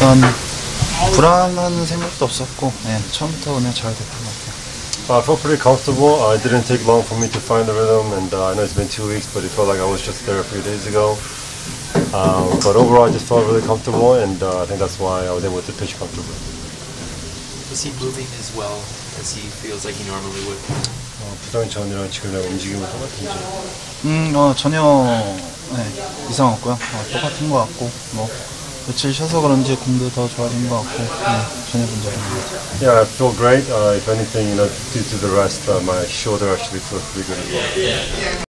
일단 불안한 생각도 없었고, 네, 처음부터 그냥 잘 됐던 것 같아요. I felt pretty comfortable. It didn't take long for me to find the rhythm, and I know it's been 2 weeks, but it felt like I was just there a few days ago. But overall, I just felt really comfortable, and I think that's why I was able to pitch comfortably. Is he moving as well as he feels like he normally would? 부상 전이랑 지금이랑 움직임은 똑같은지? 전혀 네, 이상 없고요. 똑같은 것 같고, 뭐 며칠 쉬어서 그런지 공도 더 좋아진 것 같고, 전혀 문제 없는 것 같아요. Yeah, I feel great. If anything, due to the rest, my shoulder actually feels pretty good as well.